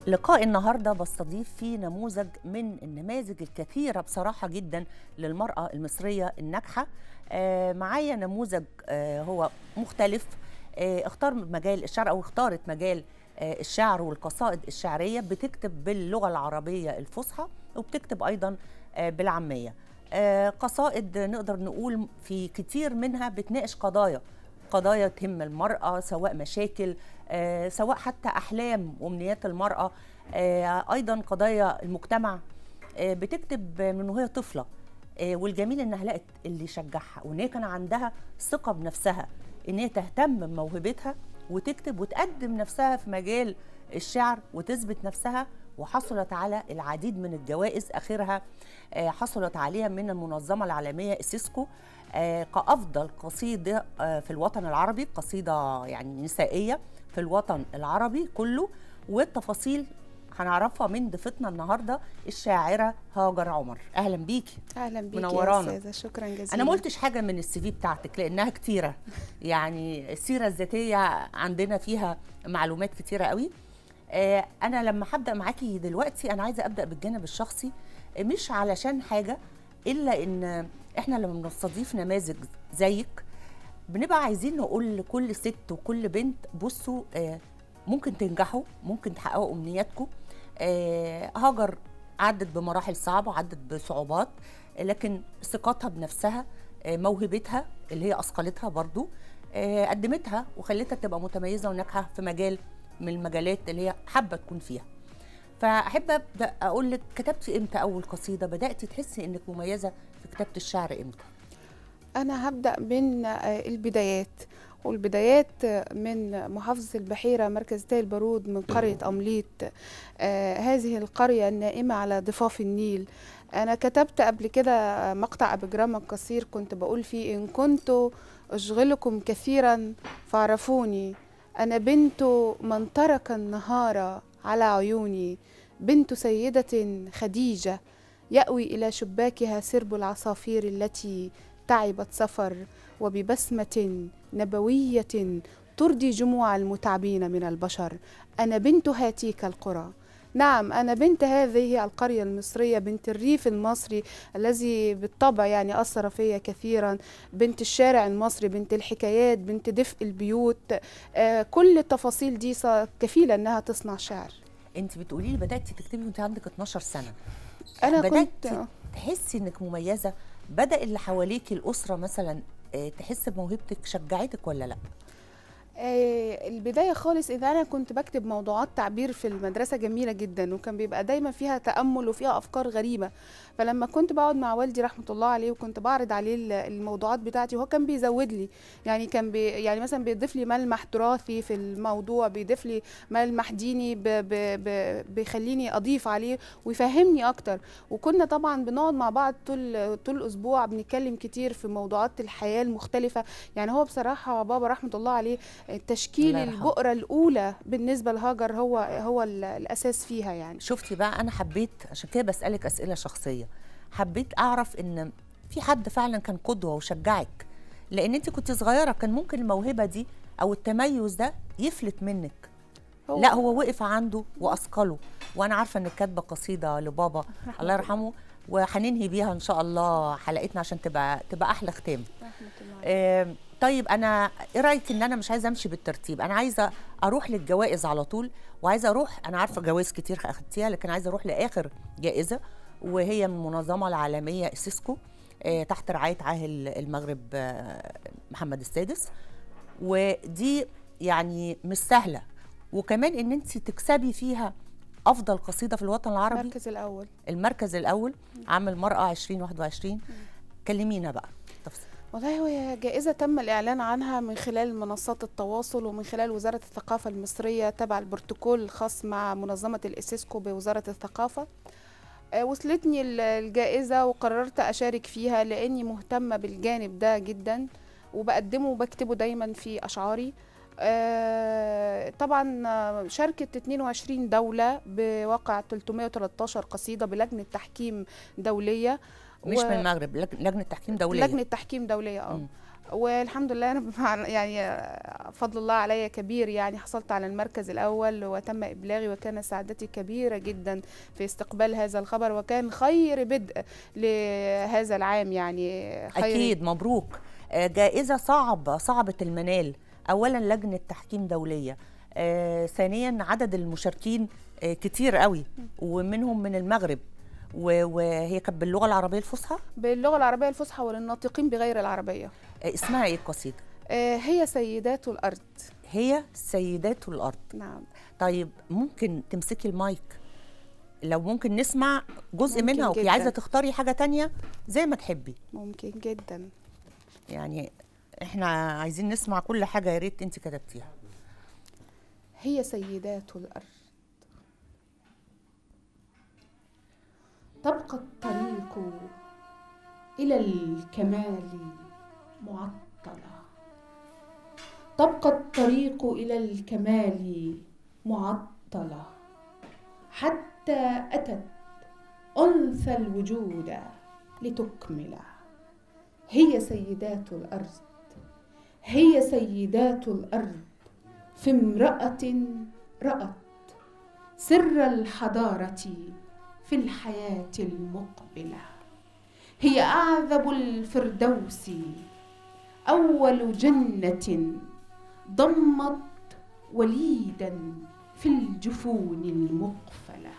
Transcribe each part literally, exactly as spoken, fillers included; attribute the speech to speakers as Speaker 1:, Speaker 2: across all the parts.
Speaker 1: لقاء النهارده بستضيف فيه نموذج من النماذج الكثيره بصراحه جدا للمراه المصريه الناجحه. آه معايا نموذج آه هو مختلف، آه اختار مجال الشعر او اختارت مجال آه الشعر والقصائد الشعريه، بتكتب باللغه العربيه الفصحى وبتكتب ايضا آه بالعاميه. آه قصائد نقدر نقول في كتير منها بتناقش قضايا قضايا تهم المرأة، سواء مشاكل آه، سواء حتى أحلام وأمنيات المرأة، آه، أيضا قضايا المجتمع. آه، بتكتب من وهي طفلة، آه، والجميل إنها لقت اللي يشجعها، وإن هي كان عندها ثقة بنفسها إن هي تهتم بموهبتها وتكتب وتقدم نفسها في مجال الشعر وتثبت نفسها، وحصلت على العديد من الجوائز. آخرها آه، حصلت عليها من المنظمة العالمية السيسكو آه، كأفضل قصيدة آه، في الوطن العربي، قصيدة يعني نسائية في الوطن العربي كله. والتفاصيل هنعرفها من ضيفتنا النهارده الشاعرة هاجر عمر. أهلا بيكي.
Speaker 2: أهلا بيكي
Speaker 1: منورانا.
Speaker 2: يا أستاذة، شكرا جزيلا.
Speaker 1: أنا ما قلتش حاجة من السي في بتاعتك لأنها كتيرة، يعني السيرة الذاتية عندنا فيها معلومات كتيرة قوي. آه، أنا لما هبدأ معاكي دلوقتي أنا عايزة أبدأ بالجانب الشخصي، مش علشان حاجة إلا إن إحنا لما بنستضيف نماذج زيك بنبقى عايزين نقول لكل ست وكل بنت بصوا آه ممكن تنجحوا، ممكن تحققوا أمنياتكم. آه هاجر عدت بمراحل صعبة، عدت بصعوبات، لكن ثقتها بنفسها، آه موهبتها اللي هي أثقلتها برضو، آه قدمتها وخلتها تبقى متميزة وناجحة في مجال من المجالات اللي هي حابة تكون فيها. فأحب أبدأ أقول لك، كتبتي إمتى أول قصيدة؟ بدأتي تحسي إنك مميزة في كتابة الشعر إمتى؟
Speaker 2: أنا هبدأ من البدايات، والبدايات من محافظة البحيرة، مركز تاي البارود، من قرية أمليط. آه هذه القرية النائمة على ضفاف النيل. أنا كتبت قبل كده مقطع أبيجراما قصير كنت بقول فيه: إن كنت أشغلكم كثيرا فاعرفوني، أنا بنت من ترك النهار على عيوني، بنت سيدة خديجة يأوي إلى شباكها سرب العصافير التي تعبت سفر، وببسمة نبوية ترضي جموع المتعبين من البشر. أنا بنت هاتيك القرى. نعم، أنا بنت هذه القرية المصرية، بنت الريف المصري الذي بالطبع يعني أثر فيا كثيرا، بنت الشارع المصري، بنت الحكايات، بنت دفء البيوت. آه كل التفاصيل دي كفيلة أنها تصنع شعر.
Speaker 1: أنت بتقولي لي بدأتي تكتبي وأنت عندك اتناشر سنة.
Speaker 2: أنا
Speaker 1: بدأتي
Speaker 2: كنت
Speaker 1: تحسي إنك مميزة؟ بدأ اللي حواليكي الأسرة مثلا تحس بموهبتك، شجعتك ولا لأ؟
Speaker 2: آه البداية خالص، إذا أنا كنت بكتب موضوعات تعبير في المدرسة جميلة جدا، وكان بيبقى دايما فيها تأمل وفيها أفكار غريبة. فلما كنت بقعد مع والدي رحمة الله عليه وكنت بعرض عليه الموضوعات بتاعتي، وهو كان بيزود لي، يعني كان بي يعني مثلا بيضيف لي ملمح تراثي في الموضوع، بيضيف لي ملمح ديني، ب ب ب بيخليني أضيف عليه ويفهمني أكتر. وكنا طبعا بنقعد مع بعض طول طول الأسبوع بنتكلم كتير في موضوعات الحياة المختلفة. يعني هو بصراحة بابا رحمة الله عليه تشكيل البؤرة الأولى بالنسبة لهاجر هو هو الأساس فيها. يعني
Speaker 1: شفتي بقى، أنا حبيت عشان كده بسألك أسئلة شخصية، حبيت أعرف إن في حد فعلا كان قدوة وشجعك، لأن أنت كنت صغيرة، كان ممكن الموهبة دي أو التميز ده يفلت منك. هو لا، هو وقف عنده وأثقله. وأنا عارفة إنك كاتبة قصيدة لبابا الله يرحمه، وهننهي بيها إن شاء الله حلقتنا عشان تبقى تبقى أحلى ختام. آه طيب، انا ايه رايك ان انا مش عايزه امشي بالترتيب، انا عايزه اروح للجوائز على طول، وعايزه اروح، انا عارفه جوائز كتير اخدتيها، لكن عايزه اروح لاخر جائزه، وهي من المنظمه العالميه السيسكو آه تحت رعايه عاهل المغرب آه محمد السادس. ودي يعني مش سهله، وكمان ان انت تكسبي فيها افضل قصيده في الوطن العربي،
Speaker 2: المركز الاول
Speaker 1: المركز الاول عام المراه ألفين وواحد وعشرين. كلمينا بقى تفصيل.
Speaker 2: والله هي جائزة تم الإعلان عنها من خلال منصات التواصل ومن خلال وزارة الثقافة المصرية تبع البروتوكول الخاص مع منظمة الإسيسكو بوزارة الثقافة. آه وصلتني الجائزة وقررت أشارك فيها لأني مهتمة بالجانب ده جدا، وبقدمه وبكتبه دايما في أشعاري. آه طبعا شاركت اتنين وعشرين دولة بواقع ثلاثمائة وثلاثة عشر قصيدة بلجنة تحكيم دولية،
Speaker 1: مش و... من المغرب، لجنة تحكيم دولية.
Speaker 2: لجنة تحكيم دولية اه والحمد لله انا بمع- يعني فضل الله علي كبير، يعني حصلت على المركز الاول وتم ابلاغي، وكان سعادتي كبيره جدا في استقبال هذا الخبر، وكان خير بدء لهذا العام، يعني خير.
Speaker 1: اكيد مبروك. آه، جائزه صعبه صعبه المنال. اولا لجنه تحكيم دوليه، آه، ثانيا عدد المشاركين آه، كتير قوي، ومنهم من المغرب، و- وهي كانت باللغه العربيه الفصحى.
Speaker 2: باللغه العربيه الفصحى وللناطقين بغير العربيه.
Speaker 1: آه، اسمها ايه القصيده؟
Speaker 2: آه، هي سيدات الارض.
Speaker 1: هي سيدات الارض.
Speaker 2: نعم.
Speaker 1: طيب ممكن تمسكي المايك لو ممكن نسمع جزء
Speaker 2: ممكن
Speaker 1: منها، وفي
Speaker 2: جداً.
Speaker 1: عايزه تختاري حاجه تانية زي ما تحبي.
Speaker 2: ممكن جدا.
Speaker 1: يعني احنا عايزين نسمع كل حاجه، يا ريت انت كتبتيها.
Speaker 2: هي سيدات الأرض. تبقى الطريق إلى الكمال معطلة. تبقى الطريق إلى الكمال معطلة حتى أتت أنثى الوجود لتكمل. هي سيدات الأرض. هي سيدات الأرض في امرأة رأت سر الحضارة في الحياة المقبلة. هي أعذب الفردوس، أول جنة ضمت وليدا في الجفون المقفلة.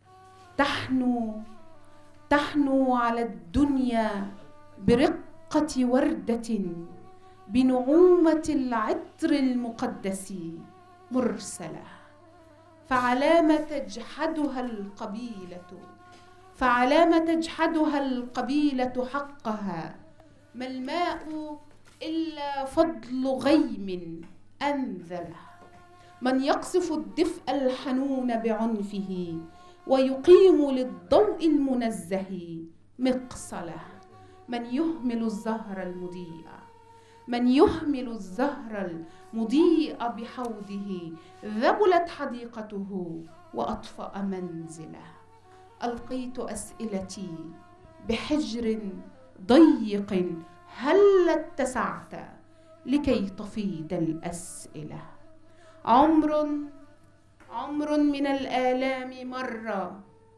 Speaker 2: تحنو تحنو على الدنيا برقة وردة بنعومة العطر المقدس مرسلة. فعلام تجحدها القبيلة فعلام تجحدها القبيلة حقها. ما الماء إلا فضل غيم أنزله. من يقصف الدفء الحنون بعنفه ويقيم للضوء المنزه مقصله. من يهمل الزهر المضيء من يهمل الزهر المضيء بحوضه ذبلت حديقته وأطفأ منزله. ألقيت أسئلتي بحجر ضيق هل اتسعت لكي تفيض الأسئلة. عمر عمر من الآلام مر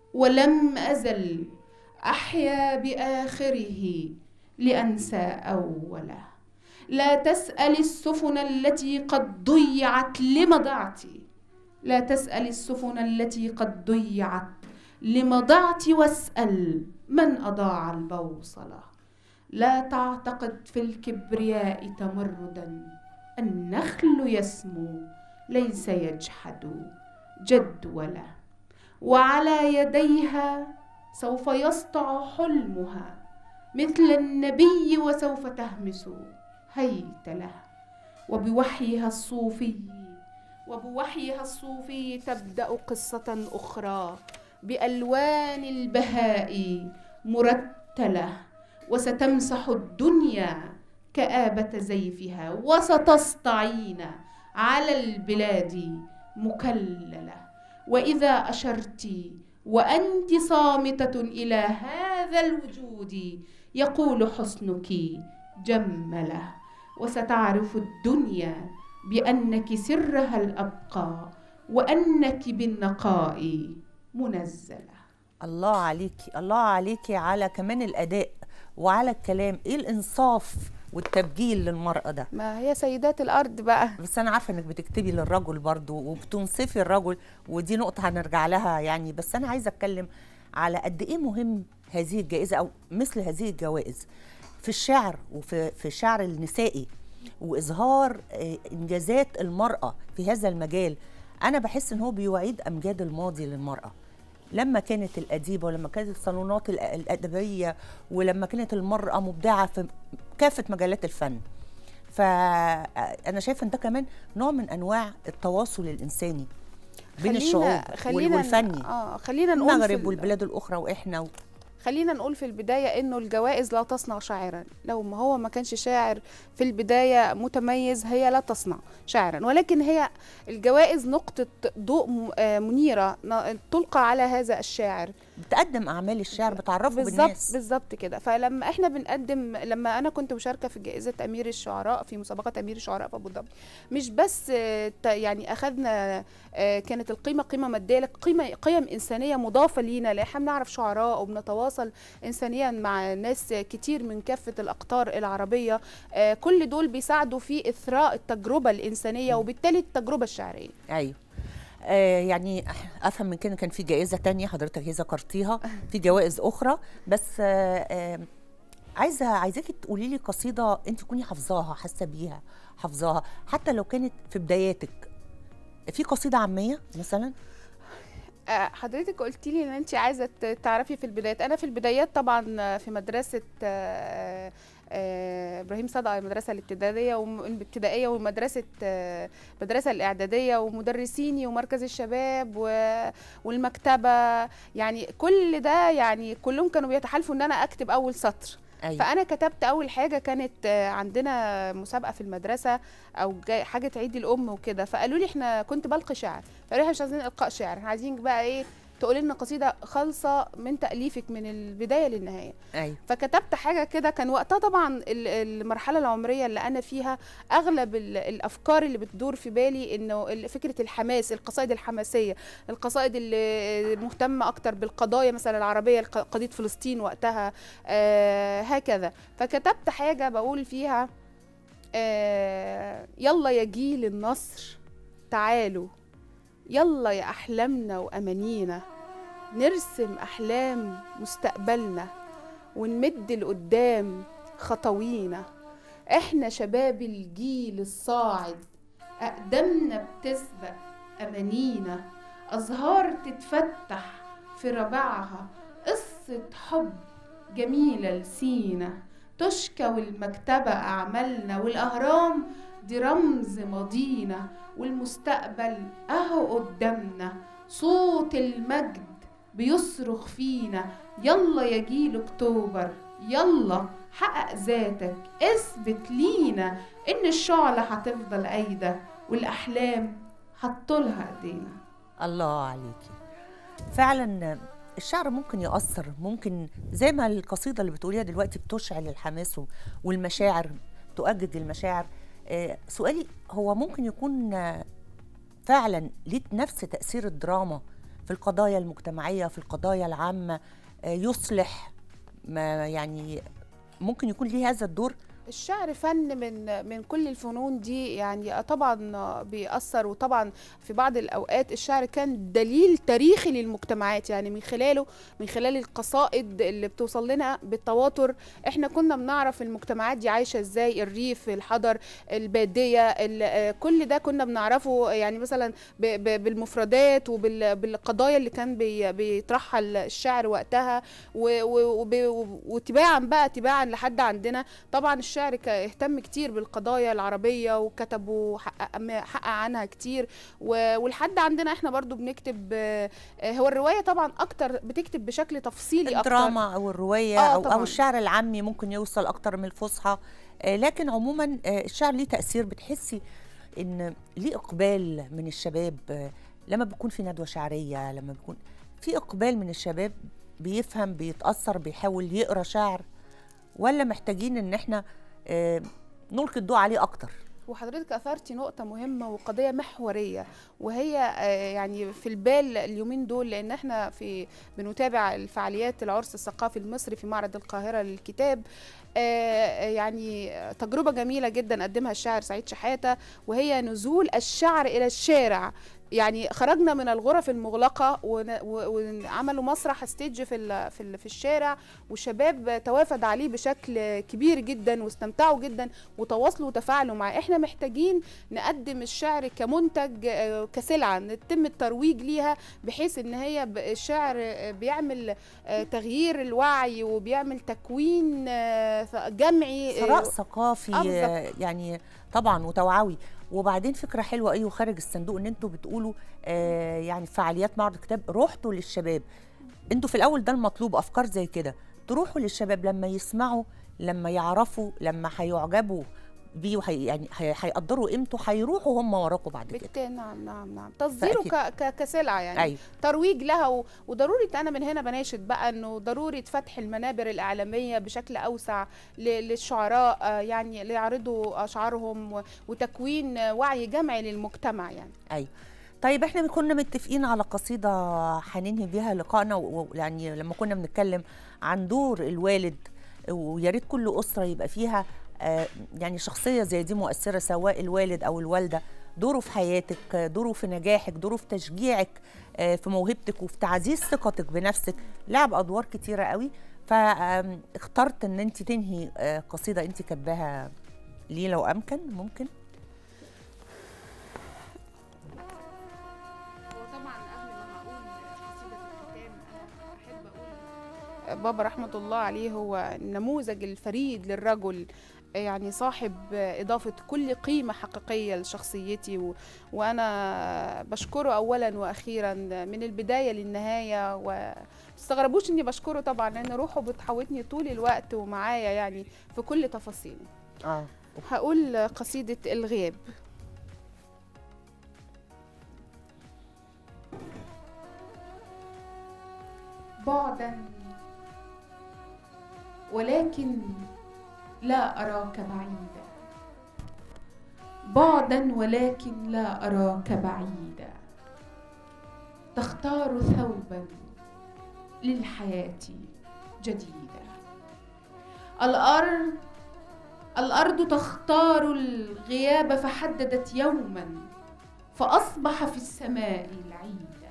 Speaker 2: ولم أزل أحيا بآخره لأنسى أوله. لا تسأل السفن التي قد ضيعت لم ضعت. لا تسأل السفن التي قد ضيعت لم ضعت واسأل من أضاع البوصلة. لا تعتقد في الكبرياء تمردا. النخل يسمو ليس يجحد جدوله. وعلى يديها سوف يسطع حلمها مثل النبي وسوف تهمس هيتله. وبوحيها الصوفي وبوحيها الصوفي تبدأ قصة أخرى بألوان البهاء مرتلة. وستمسح الدنيا كآبة زيفها وستسطعين على البلاد مكللة. وإذا أشرت وأنت صامتة إلى هذا الوجود يقول حسنك جمله. وستعرف الدنيا بأنك سرها الأبقى وأنك بالنقاء منزلة.
Speaker 1: الله عليكي، الله عليكي على كمان الأداء وعلى الكلام. ايه الانصاف والتبجيل للمرأة ده؟
Speaker 2: ما هي سيدات الأرض بقى.
Speaker 1: بس أنا عارفة إنك بتكتبي للرجل برضو وبتنصفي الرجل، ودي نقطة هنرجع لها يعني. بس أنا عايزة أتكلم على قد إيه مهم هذه الجائزة أو مثل هذه الجوائز في الشعر وفي في الشعر النسائي وإظهار إنجازات المرأة في هذا المجال. أنا بحس إن هو بيعيد أمجاد الماضي للمرأة، لما كانت الأديبة ولما كانت الصالونات الأدبية ولما كانت المرأة مبدعة في كافة مجالات الفن. فأنا شايفة إن ده كمان نوع من أنواع التواصل الإنساني بين الشعوب
Speaker 2: خلينا
Speaker 1: والفني.
Speaker 2: آه خلينا نقول
Speaker 1: المغرب والبلاد الأخرى وإحنا و...
Speaker 2: خلينا نقول في البداية إنه الجوائز لا تصنع شاعرا. لو ما هو ما كانش شاعر في البداية متميز هي لا تصنع شاعرا، ولكن هي الجوائز نقطة ضوء منيرة تلقى على هذا الشاعر
Speaker 1: بتقدم اعمال الشعر بتعرفه
Speaker 2: بالظبط
Speaker 1: بالناس.
Speaker 2: بالظبط كده. فلما احنا بنقدم، لما انا كنت مشاركه في جائزه امير الشعراء، في مسابقه امير الشعراء في ابو ظبي، مش بس آه، ت- يعني اخذنا آه، كانت القيمه قيمه ماديه، لكن قيمه قيم انسانيه مضافه لينا، لان احنا بنعرف شعراء وبنتواصل انسانيا مع ناس كتير من كافه الاقطار العربيه. آه، كل دول بيساعدوا في اثراء التجربه الانسانيه وبالتالي التجربه الشعريه.
Speaker 1: ايوه. آه يعني افهم من كده كان في جائزه تانية حضرتك هي ذكرتيها، في جوائز اخرى، بس آه آه عايزه عايزاكي تقولي لي قصيده انت تكوني حافظاها، حاسه بيها، حافظاها حتى لو كانت في بداياتك. في قصيده عاميه مثلا؟
Speaker 2: آه، حضرتك قلتي لي ان انت عايزه ت- تعرفي في البدايات. انا في البدايات طبعا في مدرسه آه، آه، ابراهيم صدقه، المدرسه الابتدائيه والابتدائيه ومدرسه آه، المدرسه الاعداديه، ومدرسيني ومركز الشباب و- والمكتبه، يعني كل ده يعني كلهم كانوا بيتحالفوا ان انا اكتب اول سطر.
Speaker 1: أيوة.
Speaker 2: فانا كتبت اول حاجه، كانت آه، عندنا مسابقه في المدرسه او جاي- حاجه عيد الام وكده، فقالوا لي احنا، كنت بلقي شعر، فقالوا احنا مش عايزين القاء شعر، احنا عايزين بقى ايه، تقولي لنا قصيده خالصه من تاليفك من البدايه للنهايه.
Speaker 1: أيوة.
Speaker 2: فكتبت حاجه كده. كان وقتها طبعا ال- المرحله العمريه اللي انا فيها، اغلب ال- الافكار اللي بتدور في بالي انه ال- فكره الحماس، القصائد الحماسيه، القصائد اللي مهتمه اكتر بالقضايا مثلا العربيه، الق- قضيه فلسطين وقتها، آه هكذا. فكتبت حاجه بقول فيها آه يلا يا جيل النصر تعالوا، يلا يا أحلامنا وأمانينا، نرسم أحلام مستقبلنا ونمد لقدام خطوينا. احنا شباب الجيل الصاعد، أقدامنا بتسبق أمانينا، أزهار تتفتح في ربعها، قصة حب جميلة لسينا، تشكى والمكتبة أعمالنا، والأهرام دي رمز ماضينا، والمستقبل أهو قدامنا، صوت المجد بيصرخ فينا. يلا يا جيل أكتوبر، يلا حقق ذاتك، اثبت لينا إن الشعلة هتفضل قايدة والأحلام هتطولها إيدينا.
Speaker 1: الله عليكي. فعلا الشعر ممكن يأثر، ممكن زي ما القصيدة اللي بتقوليها دلوقتي بتشعل الحماس والمشاعر، تؤجج المشاعر. آه سؤالي هو ممكن يكون آه فعلا ليه نفس تأثير الدراما في القضايا المجتمعية، في القضايا العامة، آه يصلح، ما يعني ممكن يكون ليه هذا الدور؟
Speaker 2: الشعر فن من من كل الفنون دي، يعني طبعا بيأثر. وطبعا في بعض الأوقات الشعر كان دليل تاريخي للمجتمعات، يعني من خلاله، من خلال القصائد اللي بتوصل لنا بالتواتر، احنا كنا بنعرف المجتمعات دي عايشة ازاي، الريف، الحضر، البادية، كل ده كنا بنعرفه، يعني مثلا بالمفردات وبالقضايا اللي كان بيطرحها الشعر وقتها، وتباعا بقى تباعا لحد عندنا. طبعا الشعر اهتم كتير بالقضايا العربية وكتب وحقق حقق عنها كتير، ولحد عندنا احنا برضو بنكتب. هو الرواية طبعا اكتر بتكتب بشكل تفصيلي اكتر،
Speaker 1: الدراما او الرواية
Speaker 2: آه
Speaker 1: أو,
Speaker 2: طبعاً.
Speaker 1: او الشعر العامي ممكن يوصل اكتر من الفصحى، لكن عموما الشعر ليه تأثير. بتحسي ان ليه اقبال من الشباب لما بيكون في ندوة شعرية، لما بيكون في اقبال من الشباب بيفهم، بيتأثر، بيحاول يقرأ شعر، ولا محتاجين ان احنا آه نلقي الضوء عليه اكتر؟
Speaker 2: وحضرتك اثرتي نقطه مهمه وقضيه محوريه، وهي آه يعني في البال اليومين دول، لان احنا في بنتابع الفعاليات العرس الثقافي المصري في معرض القاهره للكتاب. آه يعني تجربه جميله جدا قدمها الشاعر سعيد شحاته، وهي نزول الشعر الى الشارع. يعني خرجنا من الغرف المغلقه وعملوا مسرح ستيج في في الشارع، والشباب توافد عليه بشكل كبير جدا واستمتعوا جدا وتواصلوا وتفاعلوا معاه. احنا محتاجين نقدم الشعر كمنتج، كسلعه يتم الترويج ليها، بحيث ان هي الشعر بيعمل تغيير الوعي وبيعمل تكوين جمعي،
Speaker 1: ثراء ثقافي يعني طبعا وتوعوي. وبعدين فكره حلوه ايوه خارج الصندوق، ان انتوا بتقولوا آه يعني فعاليات معرض الكتاب رحتوا للشباب. انتوا في الاول ده المطلوب، افكار زي كده تروحوا للشباب لما يسمعوا، لما يعرفوا، لما هيعجبوا بيه وحي يعني هيقدروا قيمته، هيروحوا هم وراكم بعد كده.
Speaker 2: بالتالي نعم نعم نعم تصديره كسلعه يعني.
Speaker 1: أيوة.
Speaker 2: ترويج لها. وضروري انا من هنا بناشد بقى انه ضروري فتح المنابر الاعلاميه بشكل اوسع للشعراء، يعني ليعرضوا اشعارهم وتكوين وعي جمعي للمجتمع يعني.
Speaker 1: ايوه. طيب احنا كنا متفقين على قصيده هننهي بيها لقائنا، ويعني لما كنا بنتكلم عن دور الوالد، ويا ريت كل اسره يبقى فيها آه يعني شخصيه زي دي مؤثره، سواء الوالد او الوالده، دوره في حياتك، دوره في نجاحك، دوره في تشجيعك آه في موهبتك وفي تعزيز ثقتك بنفسك، لعب ادوار كتيره قوي. فاخترت ان انت تنهي آه قصيده انت كاتباها ليه لو امكن. ممكن
Speaker 2: بابا رحمة الله عليه هو النموذج الفريد للرجل، يعني صاحب إضافة كل قيمة حقيقية لشخصيتي، و... وأنا بشكره أولا وأخيرا من البداية للنهاية. و تستغربوش إني بشكره طبعا، لأن روحه بتحوطني طول الوقت ومعايا يعني في كل تفاصيله.
Speaker 1: آه.
Speaker 2: هقول قصيدة الغياب. بعدا ولكن لا أراك بعيدا، بعدا ولكن لا أراك بعيدا، تختار ثوبا للحياة جديدا. الأرض الأرض تختار الغياب، فحددت يوما فأصبح في السماء العيدا.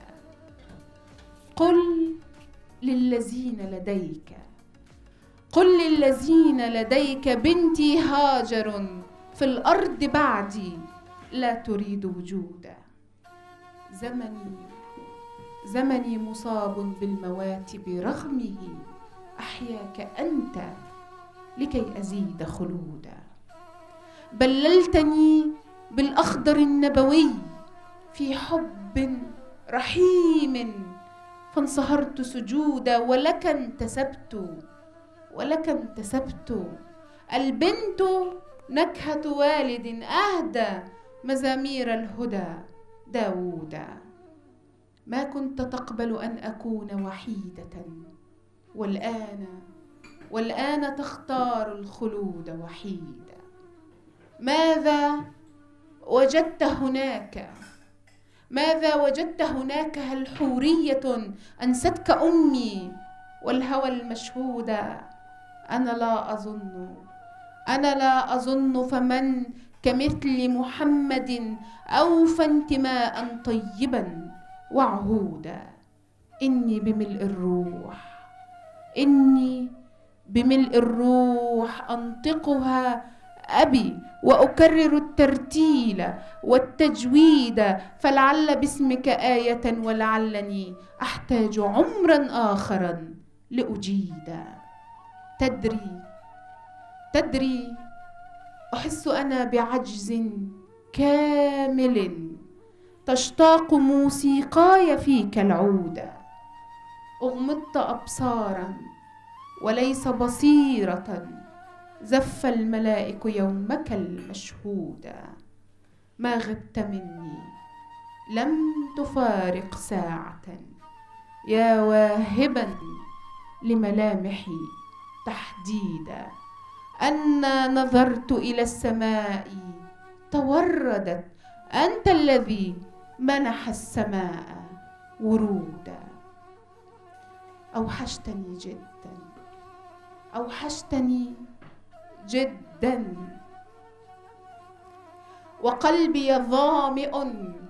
Speaker 2: قل للذين لديك قل للذين لديك بنتي هاجر في الأرض بعدي لا تريد وجودا. زمني زمني مصاب بالموات، برغمه أحياك أنت لكي أزيد خلودا. بللتني بالأخضر النبوي في حب رحيم، فانصهرت سجودا، ولك انتسبت ولك انتسبت. البنت نكهة والد أهدى مزامير الهدى داوودا. ما كنت تقبل أن أكون وحيدة، والآن والآن تختار الخلود وحيدا. ماذا وجدت هناك ماذا وجدت هناك؟ هل حورية أنستك أمي والهوى المشهودا؟ أنا لا أظن أنا لا أظن فمن كمثل محمد أوفى انتماء طيبا وعهودا. إني بملء الروح إني بملء الروح أنطقها أبي، وأكرر الترتيل والتجويد، فلعل باسمك آية ولعلني أحتاج عمرا آخرا لأجيد. تدري تدري أحس أنا بعجز كامل، تشتاق موسيقاي فيك العودة. أغمضت أبصارا وليس بصيرة، زف الملائك يومك المشهودا. ما غبت مني لم تفارق ساعة، يا واهبا لملامحي تحديدا. أنا نظرت إلى السماء توردت، أنت الذي منح السماء ورودا. أوحشتني جدا أوحشتني جدا، وقلبي ظامئ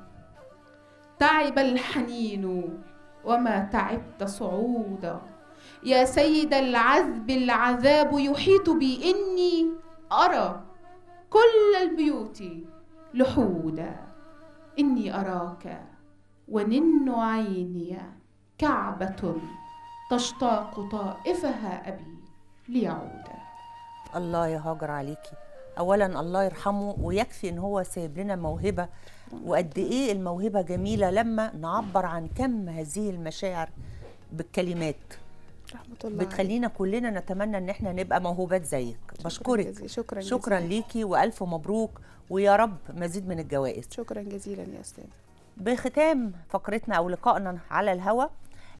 Speaker 2: تعب الحنين وما تعبت صعودا. يا سيد العذب العذاب يحيط بي، إني أرى كل البيوت لحودا. إني أراك ونن عيني كعبة تشتاق طائفها أبي ليعودا.
Speaker 1: الله يا هاجر عليكي. اولا الله يرحمه، ويكفي ان هو سايب لنا موهبه، وقد ايه الموهبه جميله لما نعبر عن كم هذه المشاعر بالكلمات.
Speaker 2: رحمة الله
Speaker 1: بتخلينا كلنا نتمنى ان احنا نبقى موهوبات زيك. بشكرك.
Speaker 2: شكرا
Speaker 1: شكرا
Speaker 2: جزيلا.
Speaker 1: ليكي والف مبروك ويا رب مزيد من الجوائز.
Speaker 2: شكرا جزيلا يا استاذ.
Speaker 1: بختام فقرتنا او لقائنا على الهوا